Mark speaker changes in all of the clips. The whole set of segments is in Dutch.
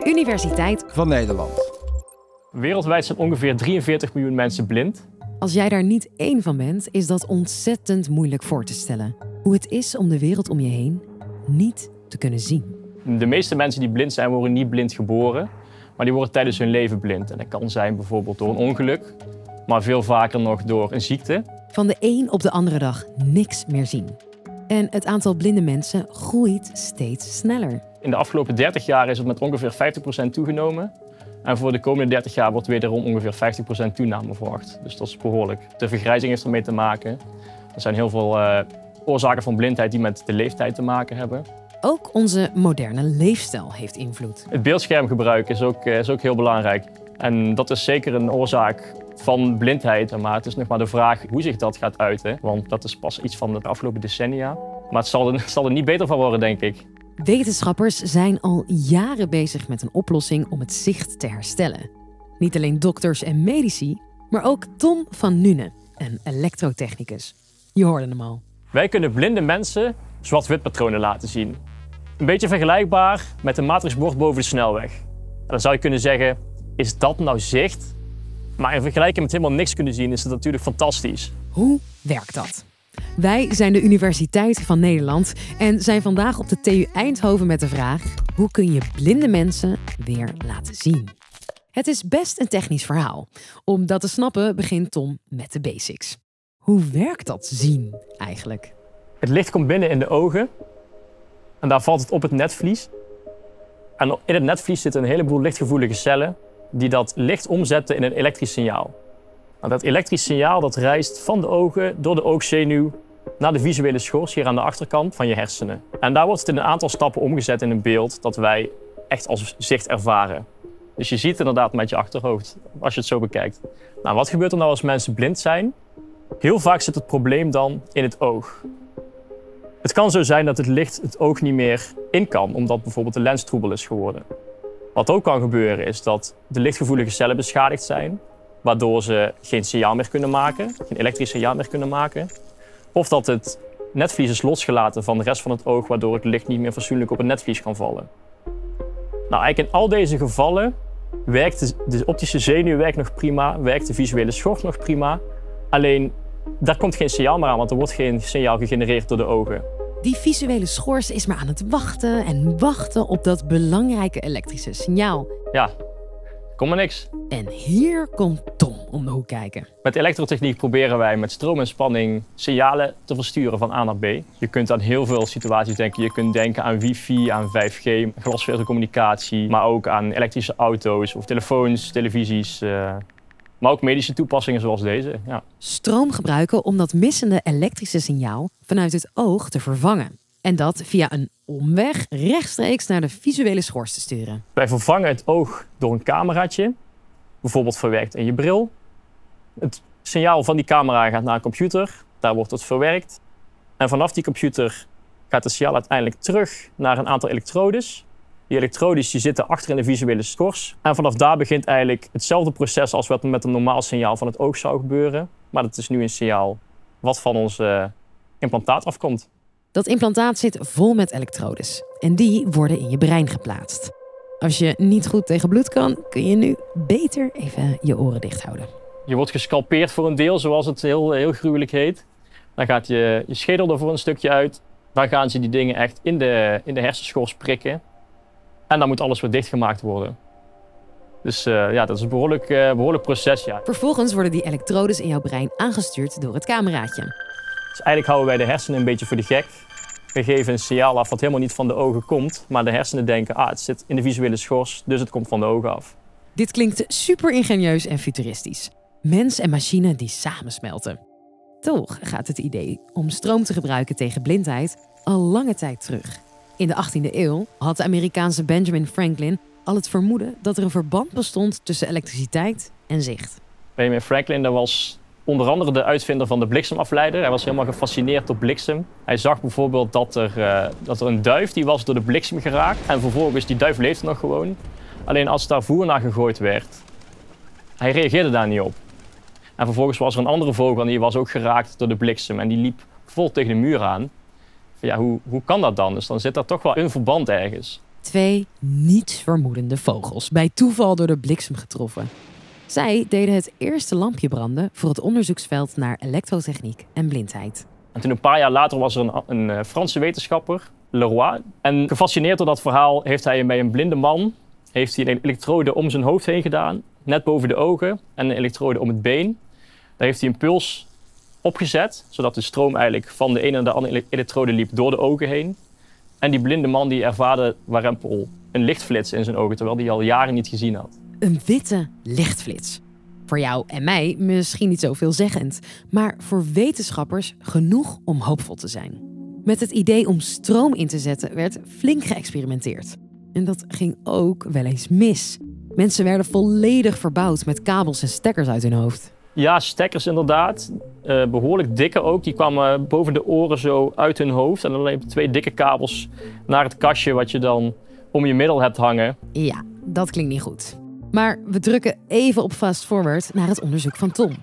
Speaker 1: Universiteit
Speaker 2: van Nederland.
Speaker 3: Wereldwijd zijn ongeveer 43 miljoen mensen blind.
Speaker 1: Als jij daar niet één van bent, is dat ontzettend moeilijk voor te stellen. Hoe het is om de wereld om je heen niet te kunnen zien.
Speaker 3: De meeste mensen die blind zijn, worden niet blind geboren. Maar die worden tijdens hun leven blind. En dat kan zijn bijvoorbeeld door een ongeluk. Maar veel vaker nog door een ziekte.
Speaker 1: Van de een op de andere dag niks meer zien. En het aantal blinde mensen groeit steeds sneller.
Speaker 3: In de afgelopen 30 jaar is het met ongeveer 50% toegenomen. En voor de komende 30 jaar wordt wederom ongeveer 50% toename verwacht. Dus dat is behoorlijk. De vergrijzing heeft ermee te maken. Er zijn heel veel oorzaken van blindheid die met de leeftijd te maken hebben.
Speaker 1: Ook onze moderne leefstijl heeft invloed.
Speaker 3: Het beeldschermgebruik is ook heel belangrijk. En dat is zeker een oorzaak van blindheid. Maar het is nog maar de vraag hoe zich dat gaat uiten. Want dat is pas iets van de afgelopen decennia. Maar het zal er niet beter van worden, denk ik.
Speaker 1: Wetenschappers zijn al jaren bezig met een oplossing om het zicht te herstellen. Niet alleen dokters en medici, maar ook Tom van Nuenen, een elektrotechnicus. Je hoorde hem al.
Speaker 3: Wij kunnen blinde mensen zwart-wit patronen laten zien. Een beetje vergelijkbaar met een matrixbord boven de snelweg. En dan zou je kunnen zeggen, is dat nou zicht? Maar in vergelijking met helemaal niks kunnen zien is het natuurlijk fantastisch.
Speaker 1: Hoe werkt dat? Wij zijn de Universiteit van Nederland en zijn vandaag op de TU Eindhoven met de vraag: hoe kun je blinde mensen weer laten zien? Het is best een technisch verhaal. Om dat te snappen begint Tom met de basics. Hoe werkt dat zien eigenlijk?
Speaker 3: Het licht komt binnen in de ogen en daar valt het op het netvlies. En in het netvlies zitten een heleboel lichtgevoelige cellen die dat licht omzetten in een elektrisch signaal. Nou, dat elektrisch signaal dat reist van de ogen door de oogzenuw naar de visuele schors hier aan de achterkant van je hersenen. En daar wordt het in een aantal stappen omgezet in een beeld dat wij echt als zicht ervaren. Dus je ziet inderdaad met je achterhoofd als je het zo bekijkt. Nou, wat gebeurt er nou als mensen blind zijn? Heel vaak zit het probleem dan in het oog. Het kan zo zijn dat het licht het oog niet meer in kan, omdat bijvoorbeeld de lens troebel is geworden. Wat ook kan gebeuren is dat de lichtgevoelige cellen beschadigd zijn, waardoor ze geen signaal meer kunnen maken, geen elektrisch signaal meer kunnen maken. Of dat het netvlies is losgelaten van de rest van het oog, waardoor het licht niet meer fatsoenlijk op het netvlies kan vallen. Nou, eigenlijk in al deze gevallen werkt de optische zenuw werkt nog prima, werkt de visuele schors nog prima. Alleen, daar komt geen signaal meer aan, want er wordt geen signaal gegenereerd door de ogen.
Speaker 1: Die visuele schors is maar aan het wachten en wachten op dat belangrijke elektrische signaal.
Speaker 3: Ja, komt maar niks.
Speaker 1: En hier komt Tom om de hoek kijken.
Speaker 3: Met elektrotechniek proberen wij met stroom en spanning signalen te versturen van A naar B. Je kunt aan heel veel situaties denken. Je kunt denken aan wifi, aan 5G, glasvezelcommunicatie, maar ook aan elektrische auto's of telefoons, televisies. Maar ook medische toepassingen zoals deze. Ja.
Speaker 1: Stroom gebruiken om dat missende elektrische signaal vanuit het oog te vervangen. En dat via een omweg rechtstreeks naar de visuele schors te sturen.
Speaker 3: Wij vervangen het oog door een cameraatje, bijvoorbeeld verwerkt in je bril. Het signaal van die camera gaat naar een computer, daar wordt het verwerkt. En vanaf die computer gaat het signaal uiteindelijk terug naar een aantal elektrodes. Die elektrodes die zitten achter in de visuele schors. En vanaf daar begint eigenlijk hetzelfde proces als wat met een normaal signaal van het oog zou gebeuren. Maar dat is nu een signaal wat van ons implantaat afkomt.
Speaker 1: Dat implantaat zit vol met elektrodes. En die worden in je brein geplaatst. Als je niet goed tegen bloed kan, kun je nu beter even je oren dicht houden.
Speaker 3: Je wordt gescalpeerd voor een deel, zoals het heel gruwelijk heet. Dan gaat je schedel er voor een stukje uit. Dan gaan ze die dingen echt in de hersenschors prikken. En dan moet alles weer dichtgemaakt worden. Dus ja, dat is een behoorlijk proces. Ja.
Speaker 1: Vervolgens worden die elektrodes in jouw brein aangestuurd door het cameraatje.
Speaker 3: Dus eigenlijk houden wij de hersenen een beetje voor de gek. We geven een signaal af wat helemaal niet van de ogen komt. Maar de hersenen denken, het zit in de visuele schors, dus het komt van de ogen af.
Speaker 1: Dit klinkt super ingenieus en futuristisch. Mens en machine die samensmelten. Toch gaat het idee om stroom te gebruiken tegen blindheid al lange tijd terug. In de 18e eeuw had de Amerikaanse Benjamin Franklin al het vermoeden dat er een verband bestond tussen elektriciteit en zicht.
Speaker 3: Benjamin Franklin dat was onder andere de uitvinder van de bliksemafleider. Hij was helemaal gefascineerd door bliksem. Hij zag bijvoorbeeld dat er een duif die was door de bliksem geraakt. En vervolgens, die duif leefde nog gewoon. Alleen als daar voer naar gegooid werd, hij reageerde daar niet op. En vervolgens was er een andere vogel en die was ook geraakt door de bliksem. En die liep vol tegen de muur aan. Ja, hoe kan dat dan? Dus dan zit er toch wel een verband ergens.
Speaker 1: 2 nietsvermoedende vogels, bij toeval door de bliksem getroffen. Zij deden het eerste lampje branden voor het onderzoeksveld naar elektrotechniek en blindheid.
Speaker 3: En toen een paar jaar later was er een Franse wetenschapper, Leroy. En gefascineerd door dat verhaal heeft hij bij een blinde man een elektrode om zijn hoofd heen gedaan, net boven de ogen, en een elektrode om het been. Daar heeft hij een puls opgezet, zodat de stroom eigenlijk van de ene naar de andere elektrode liep door de ogen heen. En die blinde man die ervaarde warempel, een lichtflits in zijn ogen, terwijl hij al jaren niet gezien had.
Speaker 1: Een witte lichtflits. Voor jou en mij misschien niet zo veelzeggend, maar voor wetenschappers genoeg om hoopvol te zijn. Met het idee om stroom in te zetten werd flink geëxperimenteerd. En dat ging ook wel eens mis. Mensen werden volledig verbouwd met kabels en stekkers uit hun hoofd.
Speaker 3: Ja, stekkers inderdaad. Behoorlijk dikke ook. Die kwamen boven de oren zo uit hun hoofd. En dan alleen 2 dikke kabels naar het kastje wat je dan om je middel hebt hangen.
Speaker 1: Ja, dat klinkt niet goed. Maar we drukken even op fast forward naar het onderzoek van Tom.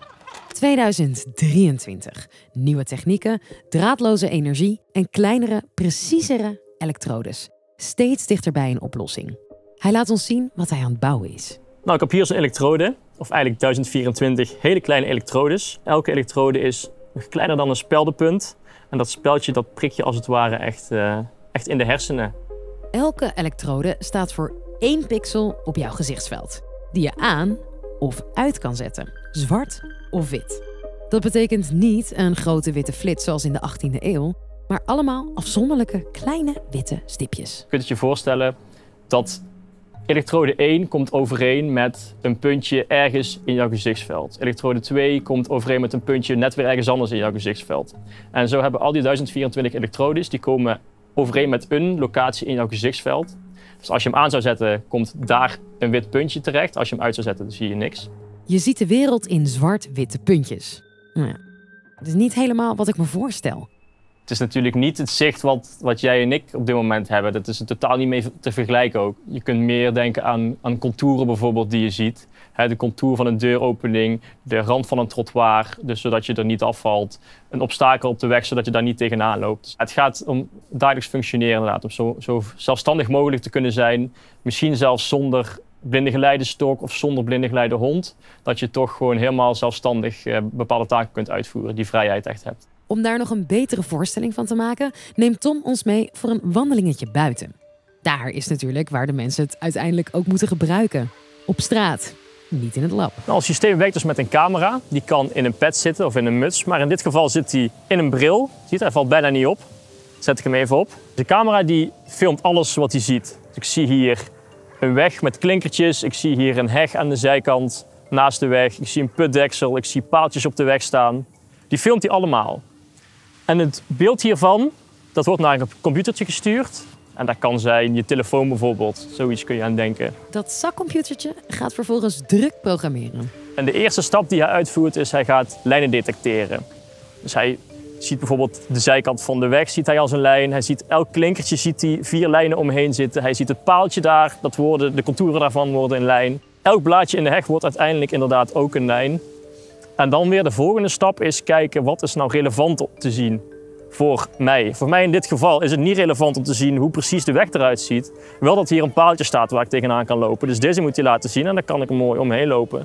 Speaker 1: 2023. Nieuwe technieken, draadloze energie en kleinere, preciezere elektrodes. Steeds dichter bij een oplossing. Hij laat ons zien wat hij aan het bouwen is.
Speaker 3: Nou, ik heb hier zo'n elektrode, of eigenlijk 1024 hele kleine elektrodes. Elke elektrode is kleiner dan een speldenpunt. En dat speldje dat prik je als het ware echt in de hersenen.
Speaker 1: Elke elektrode staat voor 1 pixel op jouw gezichtsveld, die je aan of uit kan zetten, zwart of wit. Dat betekent niet een grote witte flits zoals in de 18e eeuw, maar allemaal afzonderlijke kleine witte stipjes.
Speaker 3: Je kunt het je voorstellen dat elektrode 1 komt overeen met een puntje ergens in jouw gezichtsveld. Elektrode 2 komt overeen met een puntje net weer ergens anders in jouw gezichtsveld. En zo hebben al die 1024 elektrodes, die komen overeen met een locatie in jouw gezichtsveld. Dus als je hem aan zou zetten, komt daar een wit puntje terecht. Als je hem uit zou zetten, dan zie je niks.
Speaker 1: Je ziet de wereld in zwart-witte puntjes. Nou ja, het is niet helemaal wat ik me voorstel.
Speaker 3: Het is natuurlijk niet het zicht wat jij en ik op dit moment hebben. Dat is er totaal niet mee te vergelijken ook. Je kunt meer denken aan contouren bijvoorbeeld die je ziet. De contour van een deuropening, de rand van een trottoir, dus zodat je er niet afvalt. Een obstakel op de weg, zodat je daar niet tegenaan loopt. Het gaat om dagelijks functioneren inderdaad, om zo zelfstandig mogelijk te kunnen zijn. Misschien zelfs zonder blindengeleidestok of zonder blindengeleidehond. Dat je toch gewoon helemaal zelfstandig bepaalde taken kunt uitvoeren, die vrijheid echt hebt.
Speaker 1: Om daar nog een betere voorstelling van te maken, neemt Tom ons mee voor een wandelingetje buiten. Daar is natuurlijk waar de mensen het uiteindelijk ook moeten gebruiken. Op straat, niet in het lab.
Speaker 3: Nou, het systeem werkt dus met een camera. Die kan in een pet zitten of in een muts. Maar in dit geval zit hij in een bril. Ziet, hij valt bijna niet op. Zet ik hem even op. De camera die filmt alles wat hij ziet. Dus ik zie hier een weg met klinkertjes. Ik zie hier een heg aan de zijkant naast de weg. Ik zie een putdeksel. Ik zie paaltjes op de weg staan. Die filmt hij allemaal. En het beeld hiervan, dat wordt naar een computertje gestuurd. En dat kan zijn je telefoon bijvoorbeeld. Zoiets kun je aan denken.
Speaker 1: Dat zakcomputertje gaat vervolgens druk programmeren.
Speaker 3: En de eerste stap die hij uitvoert is, hij gaat lijnen detecteren. Dus hij ziet bijvoorbeeld de zijkant van de weg, ziet hij als een lijn. Hij ziet elk klinkertje, ziet hij 4 lijnen omheen zitten. Hij ziet het paaltje daar, de contouren daarvan worden een lijn. Elk blaadje in de heg wordt uiteindelijk inderdaad ook een lijn. En dan weer de volgende stap is kijken, wat is nou relevant te zien voor mij. Voor mij in dit geval is het niet relevant om te zien hoe precies de weg eruit ziet. Wel dat hier een paaltje staat waar ik tegenaan kan lopen. Dus deze moet hij laten zien en dan kan ik er mooi omheen lopen.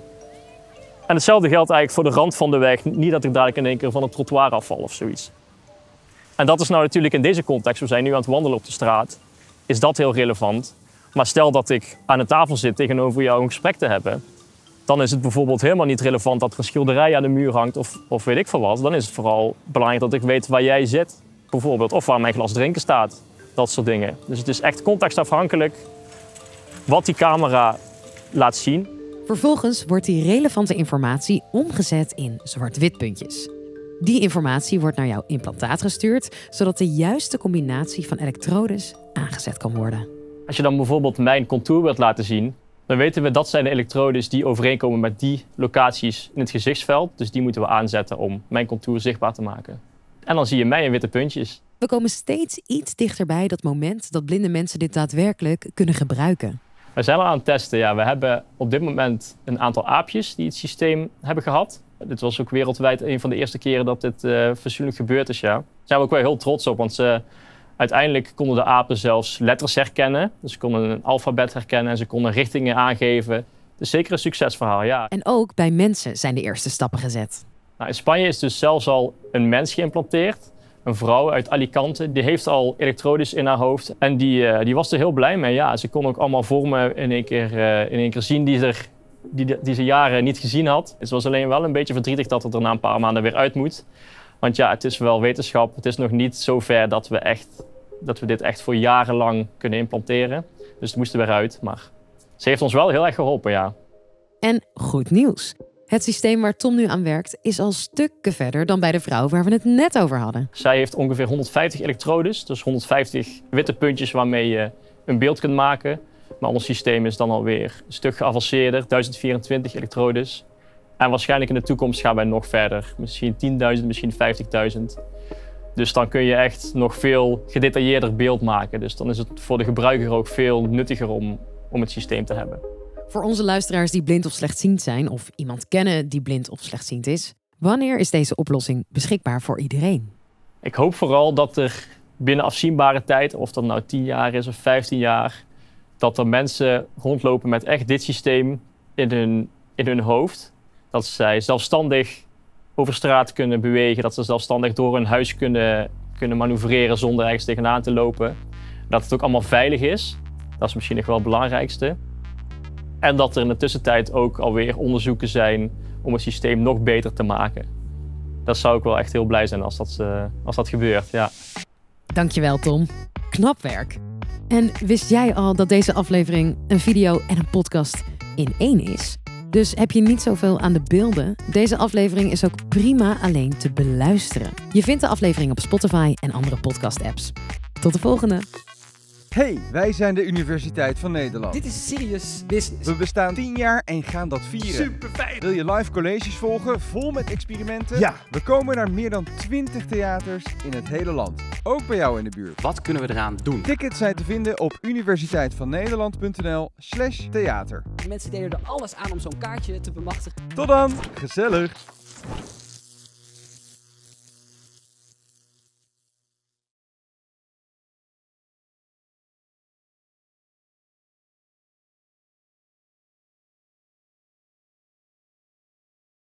Speaker 3: En hetzelfde geldt eigenlijk voor de rand van de weg. Niet dat ik dadelijk in één keer van het trottoir afval of zoiets. En dat is nou natuurlijk in deze context, we zijn nu aan het wandelen op de straat, is dat heel relevant. Maar stel dat ik aan een tafel zit tegenover jou een gesprek te hebben, dan is het bijvoorbeeld helemaal niet relevant dat er een schilderij aan de muur hangt of weet ik veel wat. Dan is het vooral belangrijk dat ik weet waar jij zit, bijvoorbeeld. Of waar mijn glas drinken staat. Dat soort dingen. Dus het is echt contextafhankelijk wat die camera laat zien.
Speaker 1: Vervolgens wordt die relevante informatie omgezet in zwart-wit puntjes. Die informatie wordt naar jouw implantaat gestuurd, zodat de juiste combinatie van elektrodes aangezet kan worden.
Speaker 3: Als je dan bijvoorbeeld mijn contour wilt laten zien, dan weten we dat zijn de elektrodes die overeenkomen met die locaties in het gezichtsveld. Dus die moeten we aanzetten om mijn contour zichtbaar te maken. En dan zie je mij in witte puntjes.
Speaker 1: We komen steeds iets dichterbij dat moment dat blinde mensen dit daadwerkelijk kunnen gebruiken.
Speaker 3: We zijn al aan het testen. Ja. We hebben op dit moment een aantal aapjes die het systeem hebben gehad. Dit was ook wereldwijd een van de eerste keren dat dit fatsoenlijk gebeurd is. Ja. Daar zijn we ook wel heel trots op, want ze Uiteindelijk konden de apen zelfs letters herkennen. Dus ze konden een alfabet herkennen en ze konden richtingen aangeven. Dus zeker een succesverhaal, ja.
Speaker 1: En ook bij mensen zijn de eerste stappen gezet.
Speaker 3: Nou, in Spanje is dus zelfs al een mens geïmplanteerd. Een vrouw uit Alicante, die heeft al elektrodes in haar hoofd. En die was er heel blij mee. Ja, ze kon ook allemaal vormen in één keer zien die ze jaren niet gezien had. Het was alleen wel een beetje verdrietig dat het er na een paar maanden weer uit moet. Want ja, het is wel wetenschap. Het is nog niet zo ver dat we dit echt voor jarenlang kunnen implanteren. Dus het moest er weer uit. Maar ze heeft ons wel heel erg geholpen, ja.
Speaker 1: En goed nieuws. Het systeem waar Tom nu aan werkt is al stukken verder dan bij de vrouw waar we het net over hadden.
Speaker 3: Zij heeft ongeveer 150 elektrodes, dus 150 witte puntjes waarmee je een beeld kunt maken. Maar ons systeem is dan alweer een stuk geavanceerder, 1024 elektrodes. En waarschijnlijk in de toekomst gaan wij nog verder, misschien 10.000, misschien 50.000. Dus dan kun je echt nog veel gedetailleerder beeld maken. Dus dan is het voor de gebruiker ook veel nuttiger om het systeem te hebben.
Speaker 1: Voor onze luisteraars die blind of slechtziend zijn of iemand kennen die blind of slechtziend is, wanneer is deze oplossing beschikbaar voor iedereen?
Speaker 3: Ik hoop vooral dat er binnen afzienbare tijd, of dat nou 10 jaar is of 15 jaar, dat er mensen rondlopen met echt dit systeem in hun hoofd. Dat zij zelfstandig over straat kunnen bewegen, dat ze zelfstandig door hun huis kunnen manoeuvreren zonder ergens tegenaan te lopen. Dat het ook allemaal veilig is, dat is misschien nog wel het belangrijkste. En dat er in de tussentijd ook alweer onderzoeken zijn om het systeem nog beter te maken. Dat zou ik wel echt heel blij zijn als dat gebeurt, ja.
Speaker 1: Dankjewel, Tom. Knap werk. En wist jij al dat deze aflevering een video en een podcast in één is? Dus heb je niet zoveel aan de beelden? Deze aflevering is ook prima alleen te beluisteren. Je vindt de aflevering op Spotify en andere podcast-apps. Tot de volgende!
Speaker 2: Hey, wij zijn de Universiteit van Nederland.
Speaker 4: Dit is serious business.
Speaker 2: We bestaan 10 jaar en gaan dat vieren.
Speaker 4: Super fijn.
Speaker 2: Wil je live colleges volgen, vol met experimenten?
Speaker 4: Ja.
Speaker 2: We komen naar meer dan 20 theaters in het hele land. Ook bij jou in de buurt.
Speaker 4: Wat kunnen we eraan doen?
Speaker 2: Tickets zijn te vinden op universiteitvannederland.nl/theater.
Speaker 4: Mensen deden er alles aan om zo'n kaartje te bemachtigen.
Speaker 2: Tot dan, gezellig!